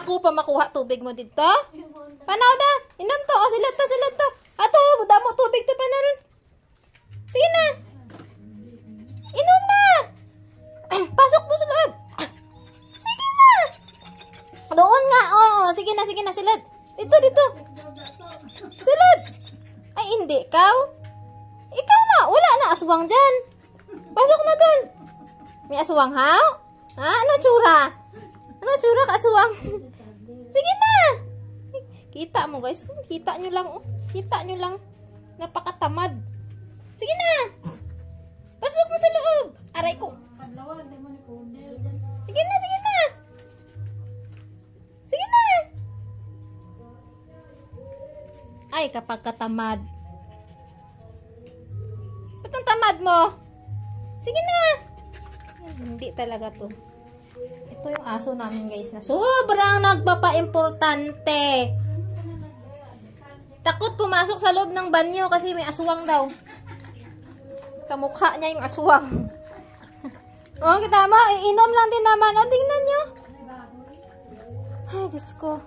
Dako pa makuha tubig mo dito. Panaw da. Inom to. O, sila to. Ato, damo tubig to panaron. Sige na. Inom na. Pasok to sa loob. Sige na. Doon nga. Oo, sige na. Silad. Dito. Silad. Ay, hindi. Ikaw na. Wala na aswang dyan. Pasok na doon. May aswang, ha? Ha? Ano tsura? Ka aswang? Sige na. Kita mo, guys. Kita nyo lang. Napakatamad. Sige na. Pasok mo sa loob. Aray ko. Sige na. Ay, kapag katamad. Ba't ang tamad mo? Sige na. Hindi talaga to. Ito yung aso namin, guys, na sobrang nagpapa-importante. Takot pumasok sa loob ng banyo kasi may aswang daw. Kamukha niya yung aswang. O, kita mo, inom lang din naman. O, tingnan nyo. Ay, Diyos ko.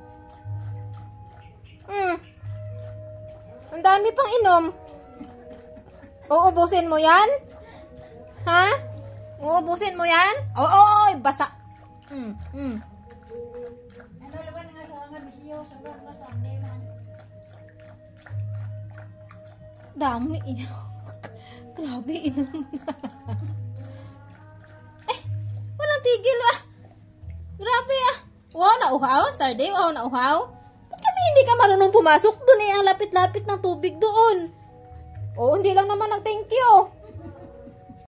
Ang dami pang inom. Uubusin mo yan? Ha? Uubusin mo yan? Oo, basa. Dami inom. Grabe inom. Walang tigil Grabe Wow, nauhaw? Starday, wow, nauhaw? Ba't kasi hindi ka marunong pumasok doon ang lapit-lapit ng tubig doon? Oo, hindi lang naman nag-thank you.